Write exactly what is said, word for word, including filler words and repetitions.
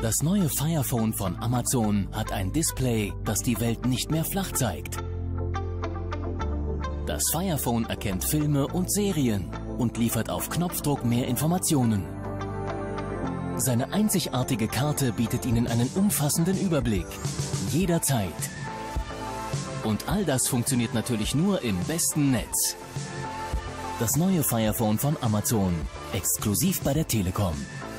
Das neue Fire Phone von Amazon hat ein Display, das die Welt nicht mehr flach zeigt. Das Fire Phone erkennt Filme und Serien und liefert auf Knopfdruck mehr Informationen. Seine einzigartige Karte bietet Ihnen einen umfassenden Überblick, jederzeit. Und all das funktioniert natürlich nur im besten Netz. Das neue Fire Phone von Amazon, exklusiv bei der Telekom.